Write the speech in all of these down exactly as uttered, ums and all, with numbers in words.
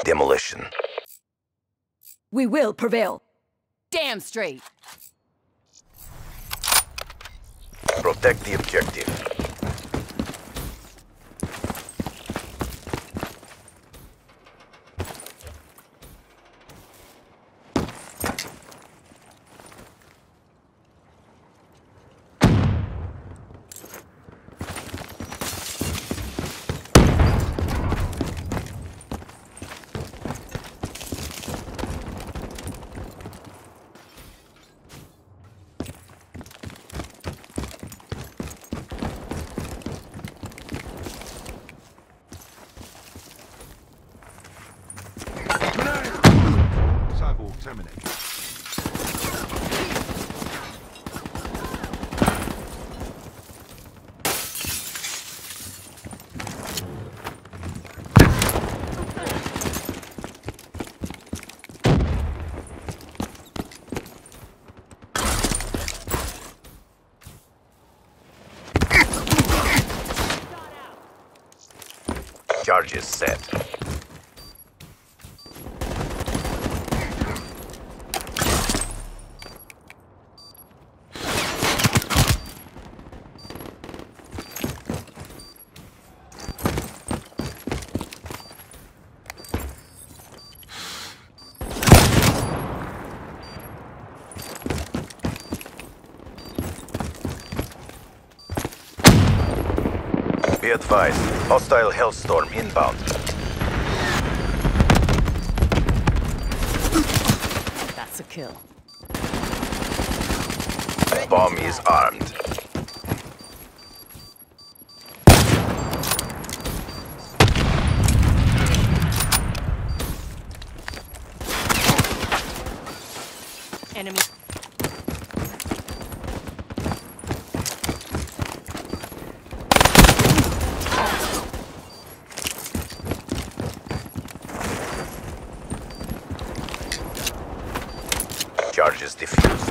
demolition. We will prevail. Damn straight. Protect the objective. Terminated. Charges set. Be advised, hostile Hellstorm inbound. That's a kill. Bomb is armed. Enemy. Charges defused.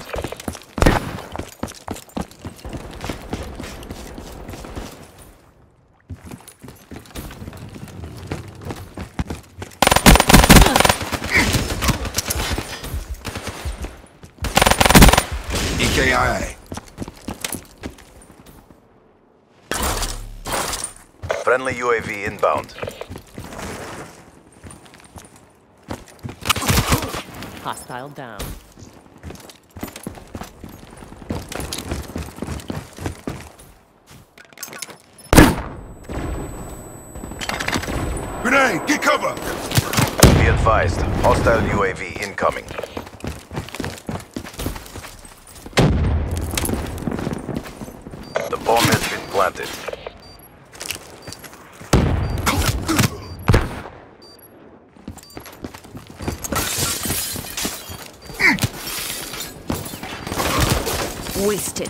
E K I A. Friendly U A V inbound. Hostile down. Grenade! Get cover! Be advised, hostile U A V incoming. The bomb has been planted. Wasted.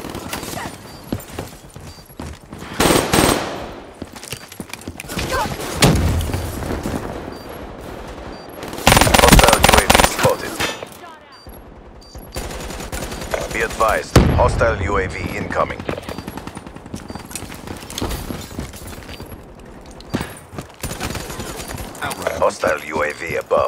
Hostile U A V spotted. Be advised, hostile U A V incoming. Outright. Hostile U A V above.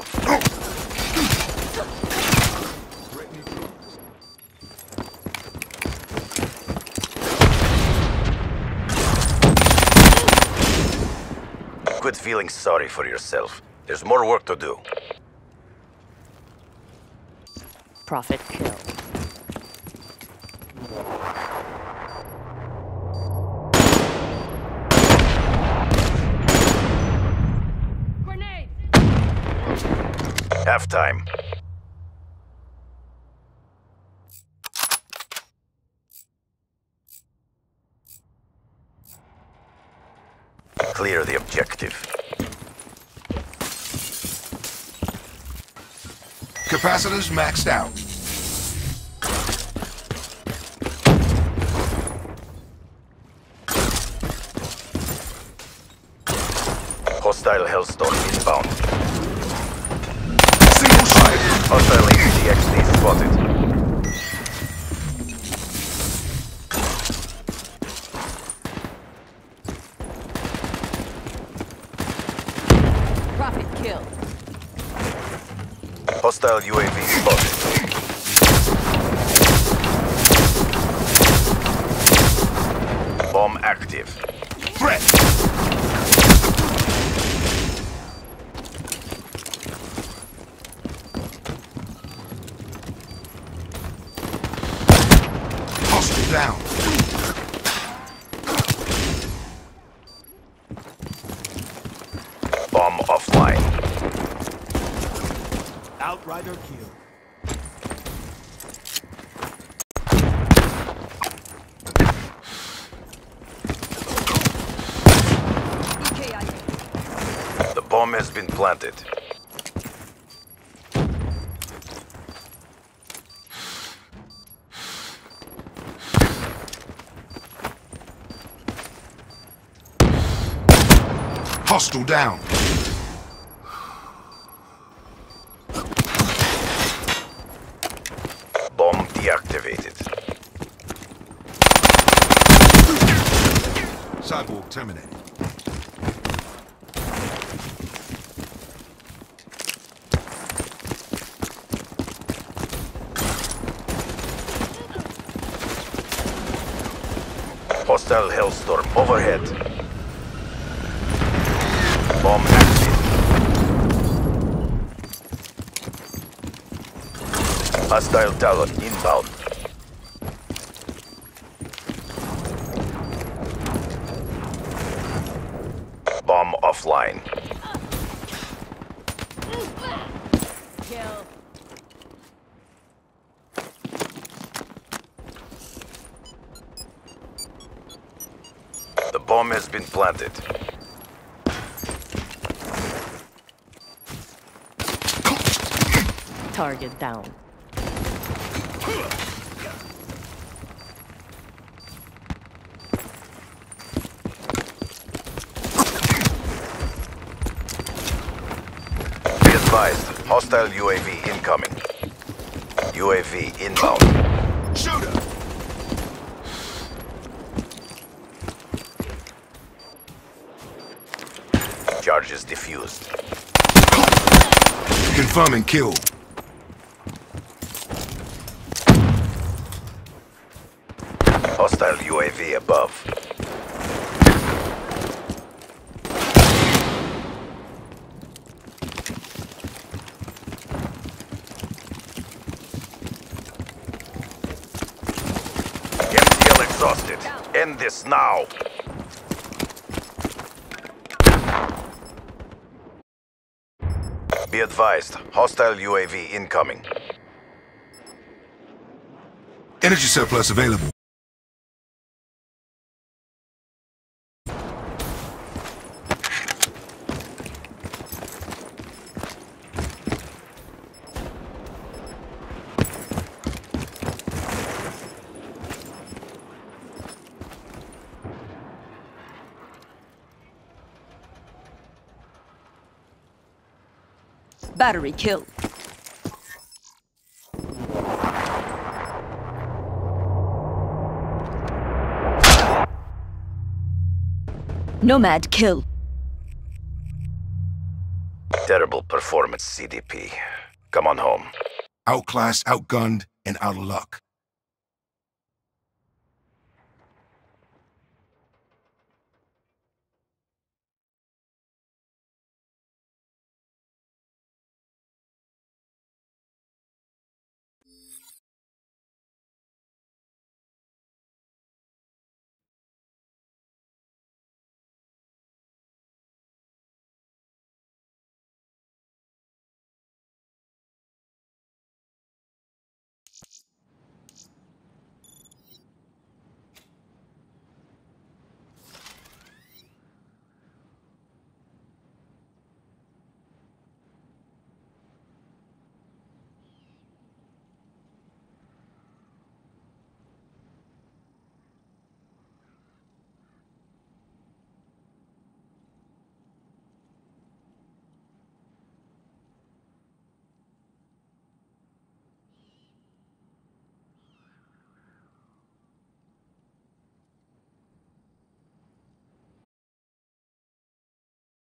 Quit feeling sorry for yourself. There's more work to do. Prophet kill. Grenade! Halftime. Clear the objective. Capacitors maxed out. Hostile Hellstorm inbound. Single shot. Hostile A T X D spotted. Prophet kill. Hostile U A V spotted. Bomb active. Threat! Hostile down. Bomb offline. Outrider kill. The bomb has been planted. Hostile down. Bomb deactivated. Sidewalk terminated. Hostile Hellstorm overhead. Bomb active. Hostile Talon inbound. Bomb offline. Kill. The bomb has been planted. Target down. Be advised, hostile U A V incoming. U A V inbound. Shooter! Charges diffused. Confirming kill. Hostile U A V above. M T L exhausted. End this now. Be advised, hostile U A V incoming. Energy surplus available. Battery kill. Nomad kill. Terrible performance, C D P. Come on home. Outclassed, outgunned, and out of luck.